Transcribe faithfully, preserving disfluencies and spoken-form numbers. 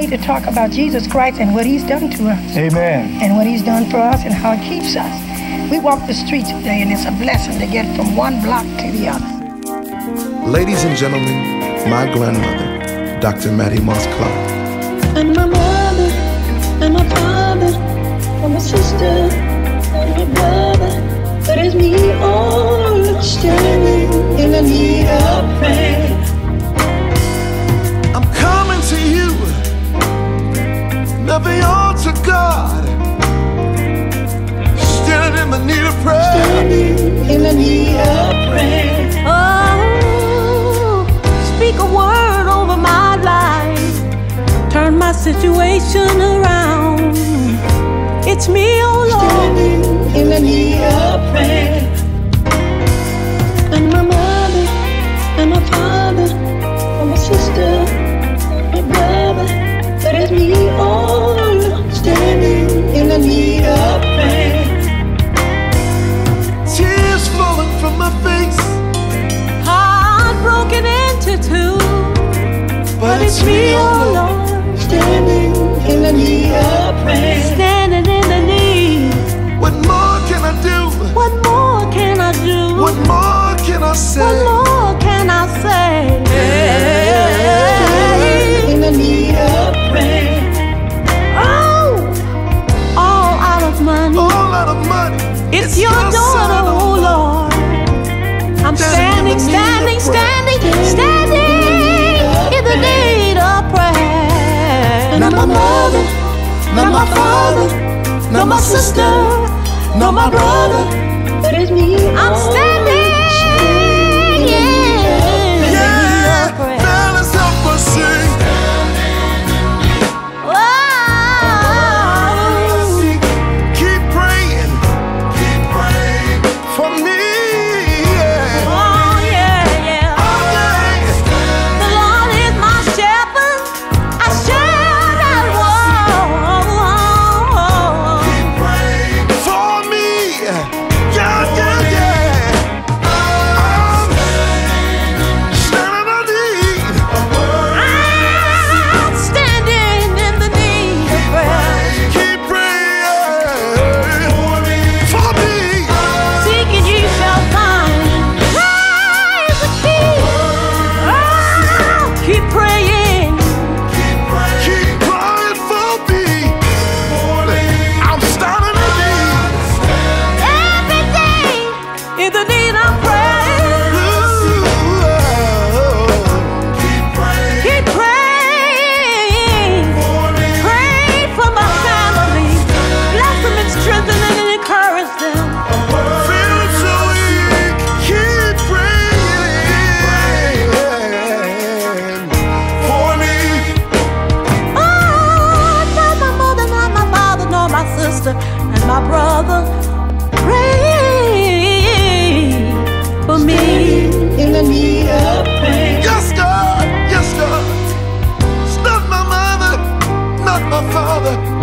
need to talk about Jesus Christ and what he's done to us. Amen. And what he's done for us and how it keeps us. We walk the streets today and it's a blessing to get from one block to the other. Ladies and gentlemen, my grandmother, Doctor Mattie Moss Clark. And my mother, and my father, and my sister, and my brother. But it's me all standing in the need of prayer. I'm coming to you, never on to God, standing in the need of prayer. Standing in the need of prayer. Oh, speak a word over my life, turn my situation around. It's me, oh Lord, standing in the need of prayer. And my mother, and my father, and my sister, and my brother. But it's me all standing in the need of prayer. Tears falling from my face, heart broken into two. But, but it's me, oh Lord, standing in the need of prayer. Standing in the need. What more can I do? What more can I do? What more can I say? What more can I say? Standing in the need of prayer. Oh, all out of money. All out of money. It's, it's your daughter, oh Lord. I'm standing, standing, standing, standing in the need of prayer. Not my mother, not my father, not my sister, not my brother. But it's me. I'm standing. Yeah. Yeah. Now let's help us sing. Oh. Keep praying, keep praying for me. Yeah. Oh yeah, yeah. Oh, yeah. The Lord is my shepherd. I shall not want. Keep praying for me. Yeah, yeah, yeah. I'm standing on need. I'm standing in the need of prayer. Keep praying for me. Seeking ye shall find. Praise the King. Oh, keep praying. Keep crying for me. I'm standing in need. Every day in the need of prayer. Keep praying. Keep praying. Pray for my family. Bless them and strengthen them and encourage them. Feel so weak. Keep praying for me. Oh, not my mother, not my father, nor my sister, and my brother. Pray for me. In the need of prayer. Yes, God. Yes, God. It's not my mother, not my father,